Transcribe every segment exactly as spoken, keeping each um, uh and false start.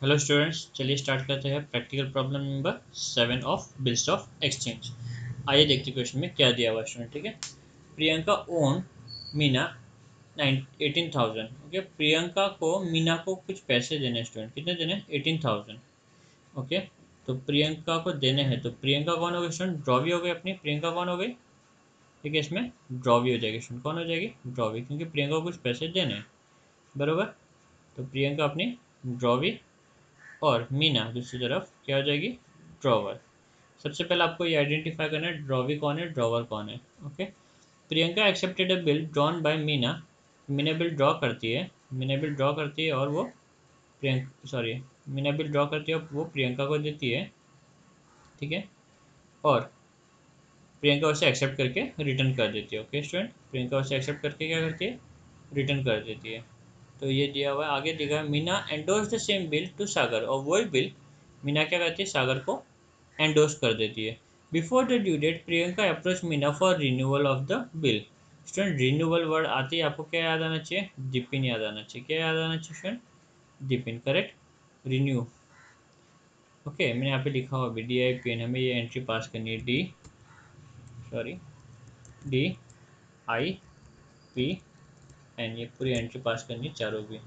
Hello students, चलिए start करते हैं practical problem number seven of bills of exchange. आइए देखते हैं क्वेश्चन में क्या दिया हुआ स्टूडेंट। ठीक है, Priyanka on Meena nine eighteen thousand. Okay, Priyanka को मीना को कुछ पैसे देने हैं स्टूडेंट। कितने देने? Eighteen thousand. ओके, तो प्रियंका को देने हैं, तो प्रियंका कौन हो गई स्टूडेंट? ड्रॉवी हो गई अपनी। प्रियंका कौन हो गई? ठीक है, इसमें ड्रॉवी हो जाएगी स्टूडेंट। कौन हो जाएगी? ड्रॉवी, क्योंकि प्रियंका को कुछ पैसे देने हैं, बरोबर। तो प्रियंका अपनी ड्रॉवी और मीना दूसरी तरफ क्या हो जाएगी? ड्रॉवर। सबसे पहले आपको ये आइडेंटिफाई करना है ड्रॉवी कौन है, ड्रॉवर कौन है। Okay, Priyanka accepted a bill drawn by Meena. Meena bill draw करती है, मीना बिल ड्रॉ करती है और वो Priyanka sorry Meena bill draw करती है और वो प्रियंका को देती है। ठीक है, और प्रियंका उसे एक्सेप्ट करके रिटर्न कर देती है। ओके स्टूडेंट, प्रियंका उसे एक्सेप्ट करके क्या करती है? रिटर्न कर देती है। तो ये दिया हुआ है, आगे दिखा है Meena endorse the same bill to Sagar. और वही बिल मीना क्या करती है? सागर को एंडोर्स कर देती है। Before the due date Priyanka approach Meena for renewal of the bill. Student, renewal word आती है, आपको क्या याद आना चाहिए? डिपिन याद आना चाहिए। क्या याद आना चाहिए स्टूडेंट? डिपिन, करेक्ट। रिन्यू। ओके, मैंने यहाँ पे लिखा हुआ भी डी आई पी एन, हमें ये एंट्री पास करनी है। D sorry D I P N, ये पूरी एंट्री पास करनी है, चारों भी।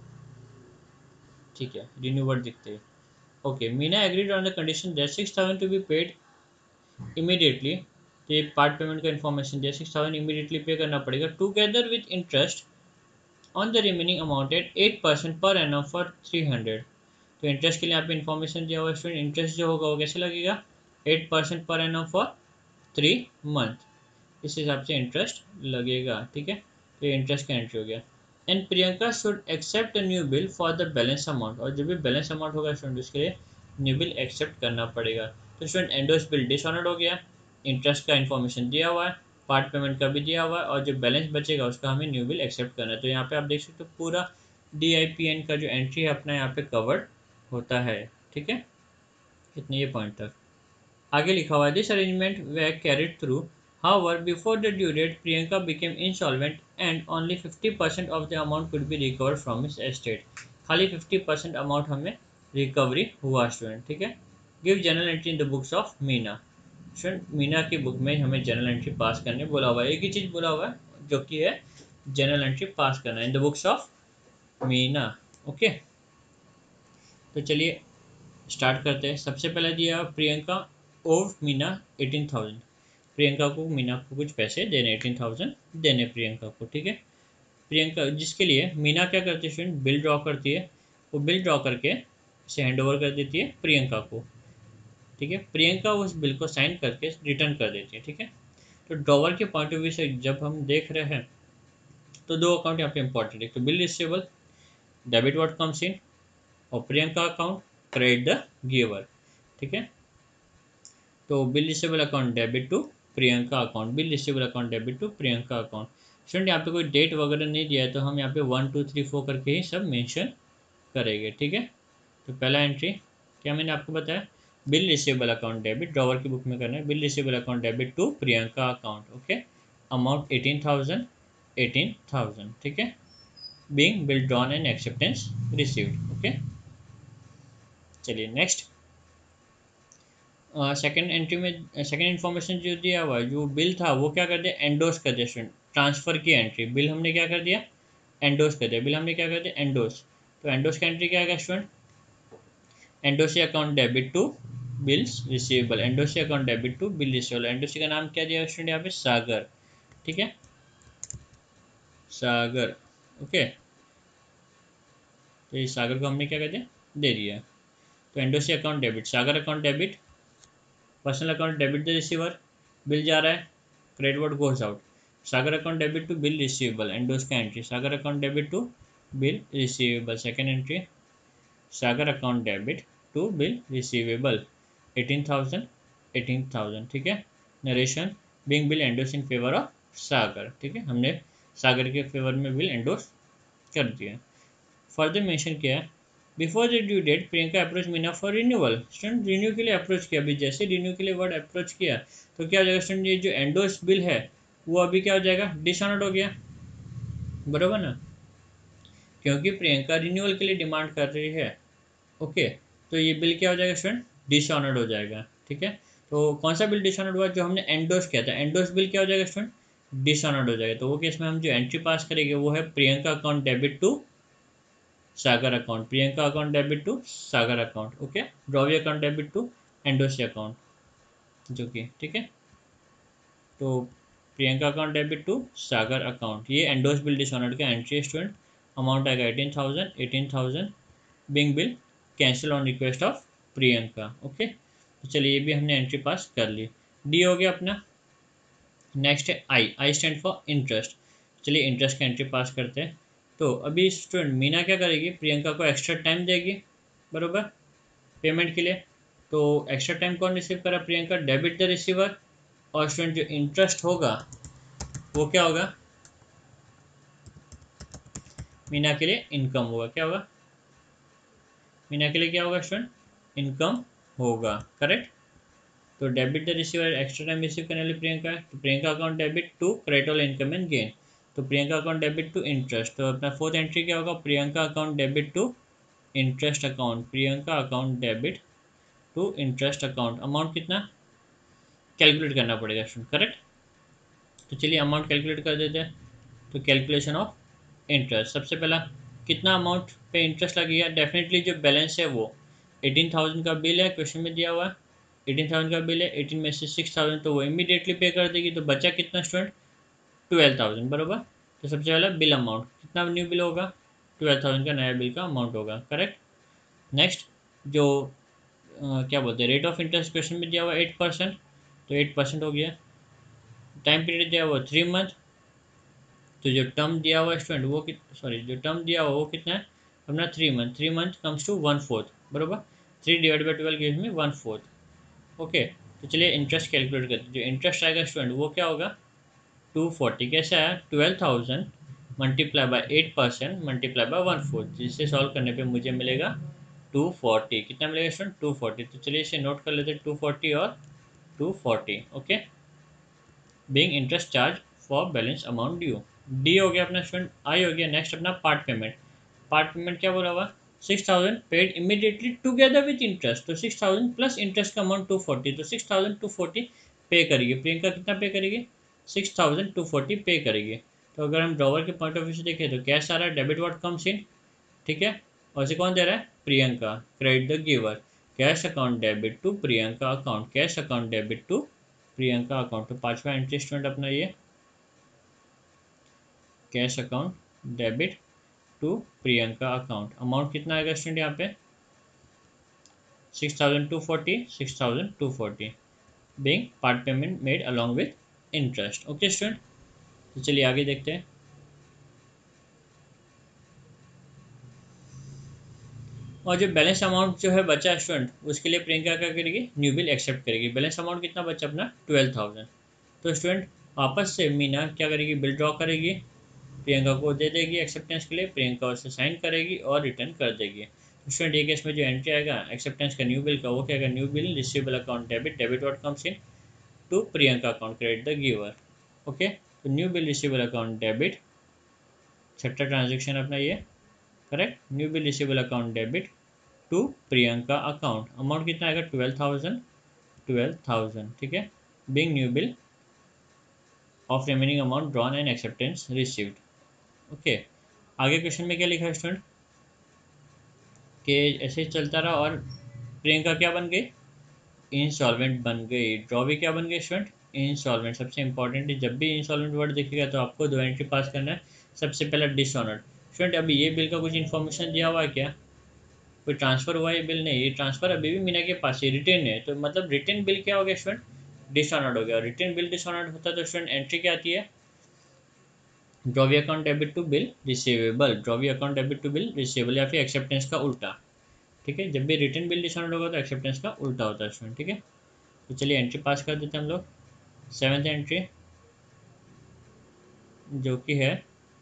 ठीक है, रिन्यू वर्ड दिखते हैं। Okay, Meena agreed on the condition that six thousand to be paid immediately. ये पार्ट पेमेंट का इन्फॉर्मेशन दिया, सिक्स थाउजेंड इमीडिएटली पे करना पड़ेगा together with interest on the remaining amount at eight percent per annum for three hundred. तो interest के लिए यहाँ पे इन्फॉर्मेशन दिया हुआ है स्टूडेंट। इंटरेस्ट जो होगा वो कैसे लगेगा? Eight percent per annum for three month, इस हिसाब से इंटरेस्ट लगेगा। ठीक है, तो ये इंटरेस्ट का एंट्री हो गया। And Priyanka should accept a new bill for the balance amount. और जो भी बैलेंस अमाउंट होगा स्टूडेंट उसके लिए न्यू बिल एक्सेप्ट करना पड़ेगा। तो स्टूडेंट एंडोर्स बिल डिसऑनर्ड हो गया, इंटरेस्ट का इन्फॉर्मेशन दिया हुआ है, पार्ट पेमेंट का भी दिया हुआ है, और जो बैलेंस बचेगा उसका हमें न्यू बिल एक्सेप्ट करना है। तो यहाँ पे आप देख सकते हो पूरा डी आई पी एन का जो एंट्री है अपना यहाँ पे कवर्ड होता है। ठीक है, इतने ये पॉइंट तक। आगे लिखा हुआ है this arrangement was carried through. However, before the due date, Priyanka became insolvent and only fifty percent of the amount could be recovered from his estate. खाली फिफ्टी परसेंट अमाउंट हमें रिकवरी हुआ student. ठीक है, give general entry in the books of Meena. Student, Meena की book में हमें general entry पास करने बोला हुआ है। एक ही चीज़ बोला हुआ है जो कि है जनरल एंट्री पास करना in the books of Meena. Okay, तो चलिए स्टार्ट करते हैं। सबसे पहले दिया प्रियंका ओव मीना एटीन थाउजेंड। प्रियंका को मीना को कुछ पैसे देने, एटीन थाउजेंड देने प्रियंका को। ठीक है, प्रियंका जिसके लिए मीना क्या करती है स्टूडेंट? बिल ड्रॉ करती है। वो बिल ड्रॉ करके इसे हैंड ओवर कर देती है प्रियंका को। ठीक है, प्रियंका उस बिल को साइन करके रिटर्न कर देती है। ठीक है, तो ड्रॉवर के पॉइंट ऑफ व्यू से जब हम देख रहे हैं तो दो अकाउंट यहाँ पे इंपॉर्टेंट है। तो bill receivable, debit what comes in, और Priyanka account credit the giver. ठीक है, तो bill receivable account debit to Priyanka account, bill receivable account debit to Priyanka account. Student, यहाँ पे कोई डेट वगैरह नहीं दिया है तो हम यहाँ पे वन टू थ्री फोर करके ही सब मेंशन करेंगे। ठीक है, तो पहला एंट्री क्या मैंने आपको बताया? Bill receivable account debit, drawer की बुक में करना है। Bill receivable account debit to Priyanka account. Okay, amount eighteen thousand eighteen thousand. ठीक है, being bill drawn and acceptance received. Okay, चलिए नेक्स्ट। सेकंड एंट्री में सेकंड इन्फॉर्मेशन जो दिया हुआ है, जो बिल था वो क्या कर दिया? एंडोर्स कर दिया स्टूडेंट। ट्रांसफर की एंट्री, बिल हमने क्या कर दिया? एंडोर्स कर दिया। बिल हमने क्या कर दिया? एंडोर्स। तो एंडोर्स का एंट्री क्या आएगा student? Endorsee account debit to bills receivable, endorsee account debit to bill receivable. Endorsee का नाम क्या दिया स्टूडेंट यहाँ पे? सागर। ठीक है, सागर। ओके, तो इस सागर को हमने क्या कर दिया? दे दिया। तो endorsee account debit, Sagar account debit, personal account debit the receiver, bill जा रहा है, credit word goes out. Sagar account debit to bill receivable, endorse का entry Sagar account debit to bill receivable. Second entry Sagar account debit to bill receivable, eighteen thousand eighteen thousand. ठीक है, narration being bill endorse in favour of Sagar. ठीक है, हमने सागर के favour में bill एंडोस कर दिया। फर्दर मेंशन किया है before the due date Priyanka approach Meena for renewal. Student, renew के लिए अप्रोच किया। अभी जैसे रिन्यू के लिए वर्ड अप्रोच किया तो क्या हो जाएगा स्टूडेंट? ये जो एंडोस बिल है वो अभी क्या हो जाएगा? डिसऑनर्ड हो गया, बरोबर ना, क्योंकि प्रियंका रिन्यूअल के लिए डिमांड कर रही है। ओके, तो ये बिल क्या हो जाएगा स्टूडेंट, डिसऑनर्ड हो जाएगा। ठीक है, तो कौन सा बिल डिसऑनर्ड हुआ, जो हमने एंडोस किया था, एंडोस बिल क्या हो जाएगा स्टूडेंट, डिसऑनर्ड हो जाएगा। तो वो केस में हम जो एंट्री पास करेंगे वो है Priyanka account debit to Sagar account, Priyanka account debit to Sagar account. Okay, drawee account debit to endorsee account, जो कि ठीक है। तो Priyanka account debit to Sagar account, ये एंडोस बिल डिसऑनर्ड का एंट्री है स्टूडेंट। अमाउंट आएगा eighteen thousand eighteen thousand being bill cancel on request of Priyanka. Okay, तो चलिए ये भी हमने एंट्री पास कर ली। डी हो गया अपना। नेक्स्ट है I, I stand for interest. चलिए इंटरेस्ट का एंट्री पास करते हैं। तो अभी स्टूडेंट मीना क्या करेगी, प्रियंका को एक्स्ट्रा टाइम देगी बरोबर पेमेंट के लिए। तो एक्स्ट्रा टाइम कौन रिसीव करा, प्रियंका, डेबिट द रिसीवर। और स्टूडेंट जो इंटरेस्ट होगा वो क्या होगा, मीना के लिए इनकम होगा। क्या होगा, मीना के लिए क्या होगा स्टूडेंट, इनकम होगा। करेक्ट। तो debit the receiver, extra time receive करने वाली प्रियंका है, तो Priyanka account debit to credit all income and gain. तो Priyanka account debit to interest, तो अपना फोर्थ एंट्री क्या होगा, Priyanka account debit to interest account, Priyanka account debit to interest account. Amount कितना कैलकुलेट करना पड़ेगा स्टूडेंट। करेक्ट, तो चलिए अमाउंट कैलकुलेट कर देते हैं। तो कैलकुलेशन ऑफ इंटरेस्ट, सबसे पहला कितना अमाउंट पे इंटरेस्ट लगेगा, डेफिनेटली जो बैलेंस है वो एटीन थाउजेंड का बिल है, क्वेश्चन में दिया हुआ है एटीन थाउजेंड का बिल है, एटीन में से सिक्स थाउजेंड तो वो इमीडिएटली पे कर देगी। तो बचा कितना स्टूडेंट, ट्वेल्व थाउजेंड बराबर। तो सबसे पहला बिल अमाउंट कितना न्यू बिल होगा, ट्वेल्व थाउजेंड का नया बिल का अमाउंट होगा। करेक्ट। नेक्स्ट जो अ, क्या बोलते हैं, रेट ऑफ इंटरेस्ट क्वेश्चन में दिया हुआ एट परसेंट, तो एट परसेंट हो गया। टाइम पीरियड दिया हुआ थ्री मंथ, तो जो टर्म दिया हुआ स्टूडेंट वो कित सॉरी जो टर्म दिया हुआ वो कितना है अपना three month, three month comes to one fourth बराबर। Three divide by twelve gives me one fourth. Okay, तो चलिए इंटरेस्ट कैलकुलेट करते हैं। जो इंटरेस्ट आएगा स्टूडेंट वो क्या होगा, टू फोर्टी। कैसे आया, twelve thousand multiply by eight percent multiply by one fourth, जिसे सॉल्व करने पे मुझे मिलेगा टू फोर्टी। कितना मिलेगा स्टूडेंट, टू फोर्टी। तो चलिए इसे नोट कर लेते हैं, टू फोर्टी और two forty. Okay, being interest charge for balance amount due. D हो गया अपना स्टूडेंट। आई हो गया नेक्स्ट अपना पार्ट पेमेंट। पार्ट पेमेंट क्या बोला हुआ, six thousand paid immediately together with interest. तो सिक्स थाउजेंड प्लस इंटरेस्ट का अमाउंट टू फोर्टी, तो सिक्स थाउजेंड टू फोर्टी पे करेगी प्रियंका। कितना पे करेगी, सिक्स थाउजेंड टू फोर्टी पे करेगी। तो अगर हम ड्रॉवर के पॉइंट ऑफ व्यू से देखें तो कैश आ रहा है, डेबिट व्हाट कम्स इन। ठीक है, और इसे कौन दे रहा है, Priyanka. Credit the giver, cash account debit to Priyanka account, cash account debit to Priyanka account. तो पांचवा एंट्री स्टूडेंट अपना ये cash account debit to Priyanka account. Amount कितना आएगा स्टूडेंट यहाँ पे, six thousand two forty, six thousand two forty being part payment made along with interest। Okay student, तो चलिए आगे देखते हैं। और जो बैलेंस अमाउंट जो है बचा स्टूडेंट, उसके लिए प्रियंका क्या करेगी, न्यू बिल एक्सेप्ट करेगी। बैलेंस अमाउंट कितना बचा अपना, ट्वेल्व थाउजेंड। तो स्टूडेंट वापस से मीना क्या करेगी, बिल ड्रॉ करेगी, प्रियंका को दे देगी एक्सेप्टेंस के लिए, प्रियंका उसे साइन करेगी और रिटर्न कर देगी। तो स्टूडेंट ये केस में जो एंट्री आएगा एक्सेप्टेंस का न्यू बिल का, वो क्या आएगा, new bill receivable account debit, debit what comes in to Priyanka account, credit the giver. Okay, तो new bill receivable account debit, छठा ट्रांजेक्शन अपना ये। Correct, new bill receivable account debit to Priyanka account. Amount कितना आएगा, ट्वेल्व थाउजेंड, ट्वेल्व थाउजेंड। ठीक है, being new bill of remaining amount drawn and acceptance received. Okay, आगे question में क्या लिखा है स्टूडेंट, कि ऐसे ही चलता रहा और प्रियंका क्या बन गई, इंसॉल्वेंट बन गई। ड्रॉ भी क्या बन गई स्टूडेंट, इंसॉल्वेंट। सबसे इंपॉर्टेंट है, जब भी इंसॉल्वेंट वर्ड दिखेगा तो आपको दो एंट्री पास करना है। सबसे पहला डिसऑनर्ड। स्टूडेंट अभी ये बिल का कुछ इन्फॉर्मेशन दिया हुआ है क्या, कोई ट्रांसफर हुआ है बिल, नहीं, ये ट्रांसफर अभी भी मीना के पास है, रिटेन है। तो मतलब रिटेन बिल क्या हो गया स्टूडेंट, डिसऑनर्ड हो गया। रिटेन बिल डिसऑनर्ड होता है तो स्टूडेंट एंट्री क्या आती है, drawee account debit to bill receivable, drawee account debit to bill receivable, या फिर एक्सेप्टेंस का उल्टा। ठीक है, जब भी रिटर्न बिल डिसऑनर्ड होगा तो एक्सेप्टेंस का उल्टा होता है स्टूडेंट। ठीक है, तो चलिए एंट्री पास कर देते हैं हम लोग। सेवेंथ एंट्री जो कि है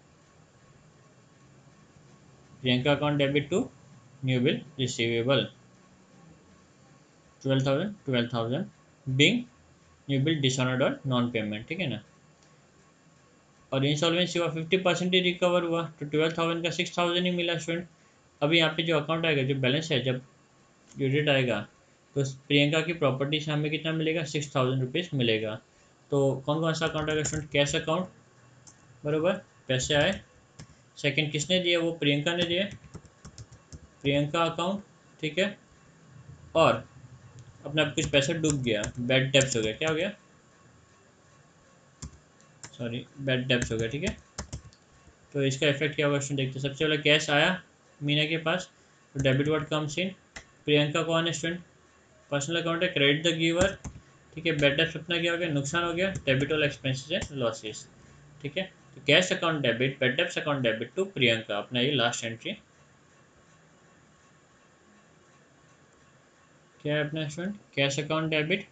Priyanka account debit to new bill receivable, twelve thousand twelve thousand being new bill dishonoured और नॉन पेमेंट। ठीक है ना, और इंसॉल्वेंसी हुआ, फिफ्टी परसेंट ही रिकवर हुआ, तो ट्वेल्व थाउजेंड का सिक्स थाउजेंड ही मिला स्टूडेंट। अभी यहाँ पे जो अकाउंट आएगा, जो बैलेंस है, जब ड्यू डेट आएगा तो प्रियंका की प्रॉपर्टी से हमें कितना मिलेगा, सिक्स थाउजेंड रुपीज़ मिलेगा। तो कौन कौन सा अकाउंट आएगा स्टूडेंट, कैश अकाउंट, बराबर, पैसे आए। सेकंड किसने दिया, वो प्रियंका ने दिया, प्रियंका अकाउंट, ठीक है। और अपने आप कुछ पैसा डूब गया, बैड डेब्ट्स हो गया, क्या हो गया, सॉरी बैड डेब्ट्स हो गया, ठीक है। तो इसका इफेक्ट क्या होगा स्टूडेंट, देखते हैं। सबसे पहले कैश आया मीना के पास, तो debit word comes in. Priyanka कौन है स्टूडेंट, पर्सनल अकाउंट है, क्रेडिट द गिवर, ठीक है। बैड डेब्ट्स अपना क्या हो गया, नुकसान हो गया, डेबिट वाला एक्सपेंसेस है, लॉसेस, ठीक है। तो cash account debit, bad debts account debit to Priyanka, अपना ये लास्ट एंट्री क्या है अपना student, cash account debit,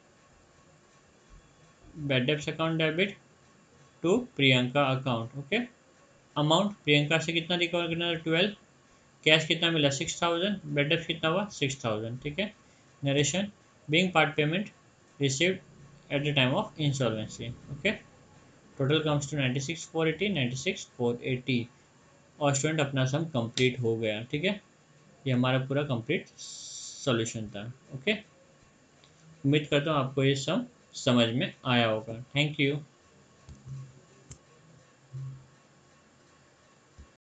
bad debts account debit to Priyanka account, okay. Amount Priyanka से कितना रिकवर करना है, ट्वेल्व, कैश कितना मिला, सिक्स थाउजेंड, बैड डेब्ट कितना हुआ, सिक्स थाउजेंड, ठीक है। Narration, being part payment received at the time of insolvency, okay. Total comes to ninety six four eighty, ninety six four eighty. और स्टूडेंट अपना सम कंप्लीट हो गया, ठीक है। ये हमारा पूरा कंप्लीट सॉल्यूशन था, ओके। उम्मीद करता हूँ आपको ये सम समझ में आया होगा। Thank you.